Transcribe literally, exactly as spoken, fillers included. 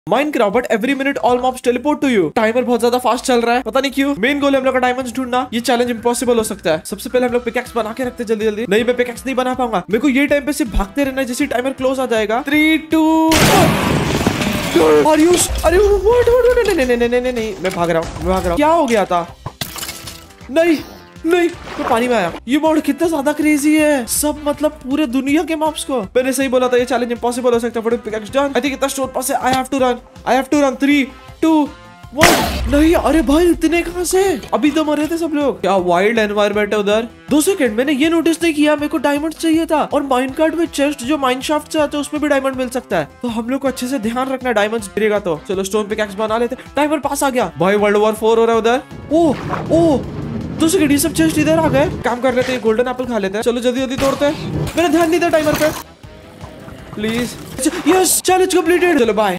Minecraft but every minute all mobs teleport to you. Timer बहुत ज्यादा fast चल रहा है, पता नहीं क्यों। मेन गोल है हम लोग का डायमंड्स ढूंढना। ये चैलेंज इंपॉसिबल हो सकता है। सबसे पहले हम लोग पिकैक्स बना के रखते जल्दी जल्दी। नहीं, मैं पिकैक्स नहीं बना पाऊंगा। मेरे को ये टाइम पे सिर्फ भागते रहना है, जैसे टाइमर क्लोज आ जाएगा। थ्री टू आयुष, अरे नहीं नहीं नहीं नहीं नहीं, मैं भाग रहा हूँ, मैं भाग रहा हूँ। क्या हो गया था? नहीं नहीं, मैं पानी में आया। ये मॉड कितना ज्यादा क्रेजी है। सब मतलब पूरे दुनिया के मॉब्स को। मैंने सही बोला था, ये चैलेंज इंपॉसिबल हो सकता है। Pickaxe done. आई थिंक इतना स्टोर पास है। I have to run, I have to run. Three two one. नहीं, अरे भाई इतने कहां से? अभी तो मरे थे सब लोग। क्या वाइल्ड एनवायरनमेंट है उधर। दो सेकंड, मैंने ये नोटिस नहीं किया, मेरे को डायमंड चाहिए था। और माइनकार्ट में चेस्ट जो माइनशाफ्ट से आते हैं उसमें भी डायमंड मिल सकता है। तो हम लोग को अच्छे से ध्यान रखना, डायमंड गिरेगा तो। चलो स्टोन पिकैक्स बना लेते। टाइमर पास आ गया भाई। वर्ल्ड वॉर फोर हो रहा है उधर। ओह ओह, दो सेकंड, ये सब चेस्ट इधर आ गए। काम कर लेते हैं, गोल्डन एप्पल खा लेते हैं। चलो जल्दी जल्दी तोड़ते हैं। मेरा ध्यान नहीं था टाइमर पे। Please, yes, challenge completed. चलो बाय।